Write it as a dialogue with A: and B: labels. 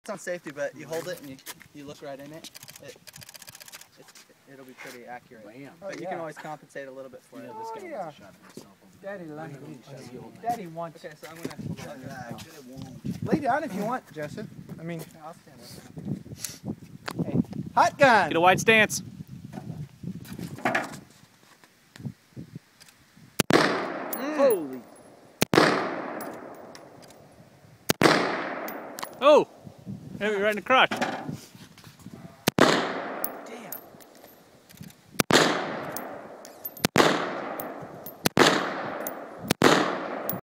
A: It's on safety, but you hold it and you look right in it. It'll be pretty accurate. But you can always compensate a little bit for it.
B: This guy wants a shot at himself.
C: Daddy wants.
A: Okay, so I'm gonna
C: Lay down if you want, Joseph. I mean, I'll stand up. Hey, hot gun.
D: Get a wide stance.
B: Holy.
D: Oh, maybe right in the crotch.